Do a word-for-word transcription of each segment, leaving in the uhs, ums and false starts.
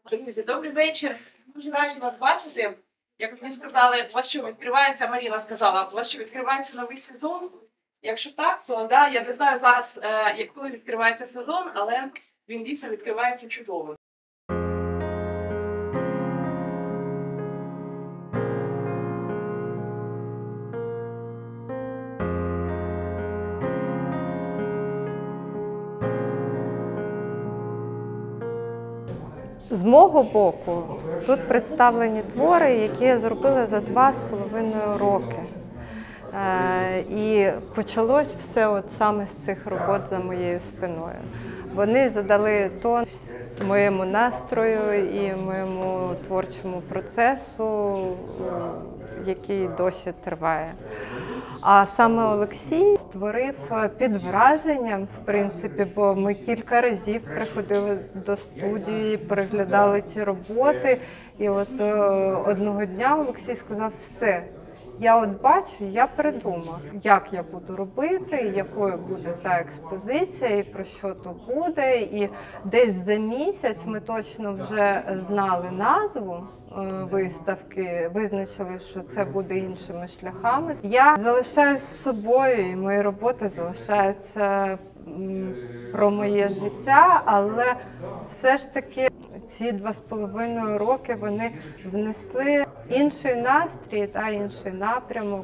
Друзі, добрий вечір. Дуже раді вас бачити. Як мені сказали, у вас що відкривається, Маріна сказала, у вас що відкривається новий сезон. Якщо так, то да, я не знаю зараз, е, коли відкривається сезон, але він дійсно відкривається чудово. З мого боку, тут представлені твори, які я зробила за два з половиною роки. Е, і почалось все от саме з цих робот за моєю спиною. Вони задали тон моєму настрою і моєму творчому процесу, який досі триває. А саме Олексій створив під враженням, в принципі, бо ми кілька разів приходили до студії, переглядали ті роботи. І от одного дня Олексій сказав: все, я от бачу, я придумав, як я буду робити, якою буде та експозиція, і про що то буде. І десь за місяць ми точно вже знали назву виставки, визначили, що це буде іншими шляхами. Я залишаюсь з собою, і мої роботи залишаються про моє життя, але все ж таки ці два з половиною роки вони внесли інший настрій та інший напрямок.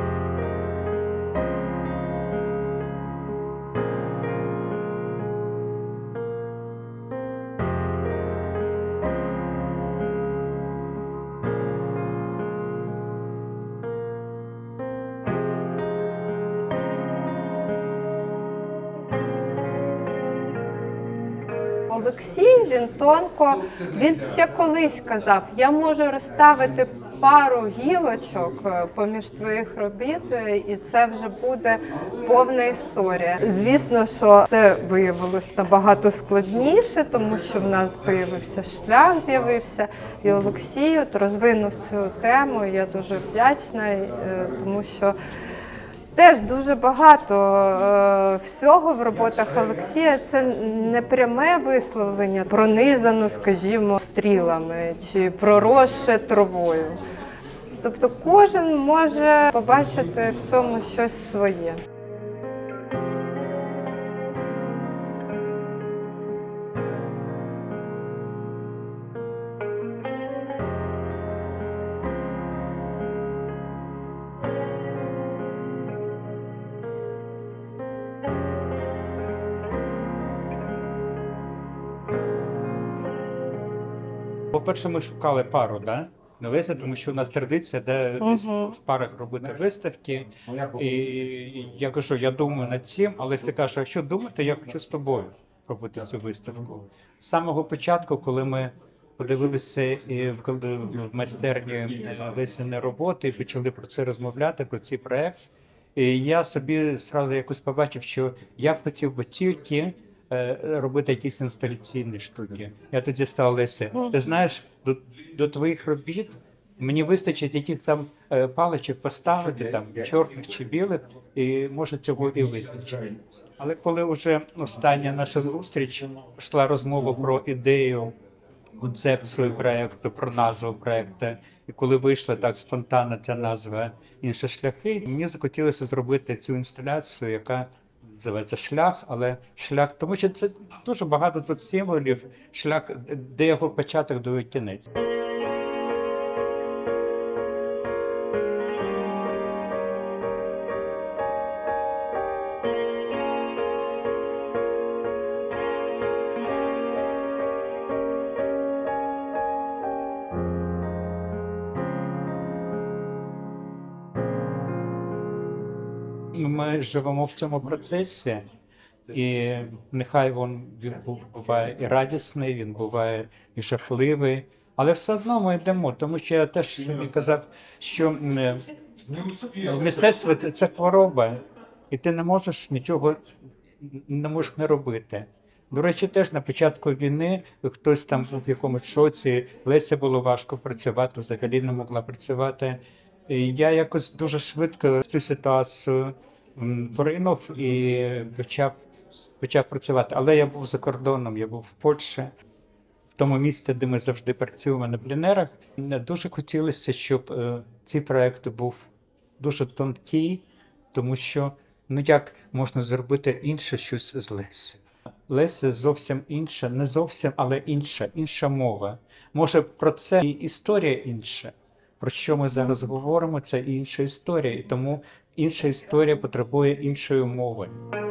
Олексій, він тонко, він ще колись казав: я можу розставити пару гілочок поміж твоїх робіт, і це вже буде повна історія. Звісно, що це виявилось набагато складніше, тому що в нас з'явився шлях, з'явився, і Олексій от розвинув цю тему, і я дуже вдячна, тому що теж дуже багато е, всього в роботах Олексія. Це не пряме висловлення, пронизано, скажімо, стрілами чи проросше травою. Тобто кожен може побачити в цьому щось своє. По-перше, ми шукали пару, да? Новиси, тому що у нас традиція, де uh-huh. в парах робити виставки. І я кажу, я думаю над цим, але ти кажеш, якщо думати, я хочу з тобою робити цю виставку. З самого початку, коли ми подивилися і в майстерні весняні роботи і почали про це розмовляти, про цей проект, і я собі зразу якось побачив, що я б хотів би тільки робити якісь інсталяційні штуки. Я тоді став: Леся, ти знаєш, до, до твоїх робіт мені вистачить яких там е, паличок поставити, там, чорних чи білих, і може цього і вистачить. Але коли вже остання наша зустріч, пішла розмова про ідею, концепцію проєкту, про назву проєкту, і коли вийшла так спонтанно ця назва «Інші шляхи», мені захотілося зробити цю інсталяцію, яка називається «Шлях», але шлях, тому що це дуже багато тут символів, шлях, де його початок, до кінець. Ми живемо в цьому процесі, і нехай він, він буває і радісний, він буває і жахливий, але все одно ми йдемо, тому що я теж собі казав, що мистецтво – це хвороба, і ти не можеш нічого не можеш не робити. До речі, теж на початку війни хтось там був в якомусь шоці, Леся було важко працювати, взагалі не могла працювати. І я якось дуже швидко в цю ситуацію поринув і почав, почав працювати. Але я був за кордоном, я був в Польщі. тому місці, де ми завжди працюємо на пленерах. Дуже хотілося, щоб е, цей проект був дуже тонкий, тому що ну як можна зробити інше щось з Лесі? Леся зовсім інша, не зовсім, але інша, інша мова. Може, про це і історія інша. Про що ми зараз говоримо, це інша історія, і тому інша історія потребує іншої мови.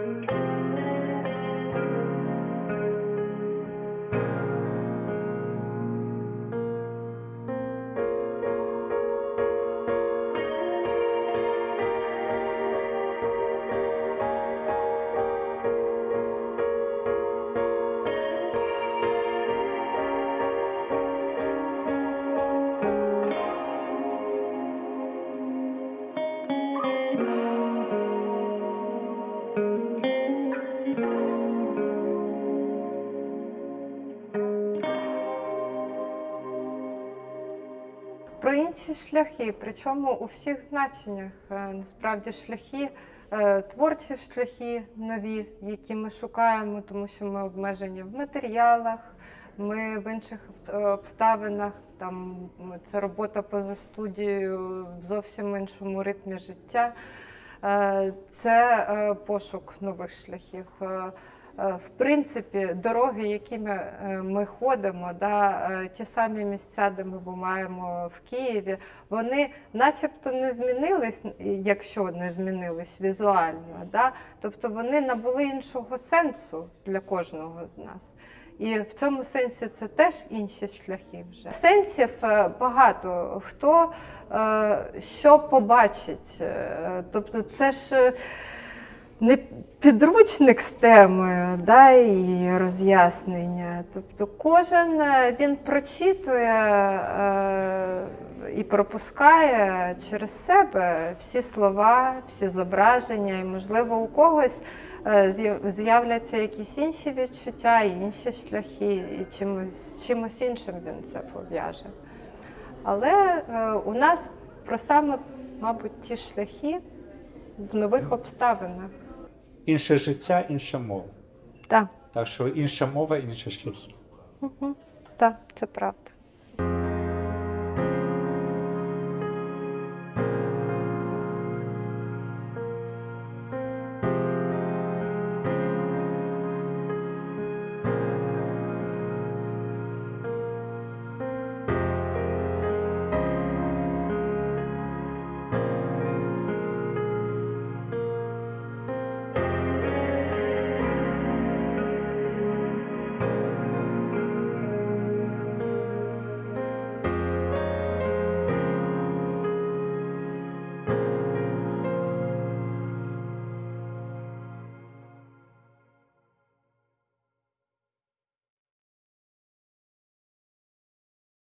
Про інші шляхи, причому у всіх значеннях. Е, Насправді шляхи, е, творчі шляхи нові, які ми шукаємо, тому що ми обмежені в матеріалах, ми в інших е, обставинах, там це робота поза студією в зовсім іншому ритмі життя. Е, Це е, пошук нових шляхів. Е, В принципі, дороги, якими ми ходимо, да, ті самі місця, де ми буваємо в Києві, вони начебто не змінились, якщо не змінились візуально. Да? Тобто вони набули іншого сенсу для кожного з нас. І в цьому сенсі це теж інші шляхи вже. Сенсів багато. Хто що побачить. Тобто це ж не підручник з темою, да, і роз'яснення. Тобто кожен він прочитує е, і пропускає через себе всі слова, всі зображення, і, можливо, у когось е, з'являться якісь інші відчуття, і інші шляхи, і чимось, чимось іншим він це пов'яже. Але е, у нас про саме, мабуть, ті шляхи в нових обставинах. Інше життя, інша мова. Так. Так що інша мова, інші шляхи. Угу. Так, це правда.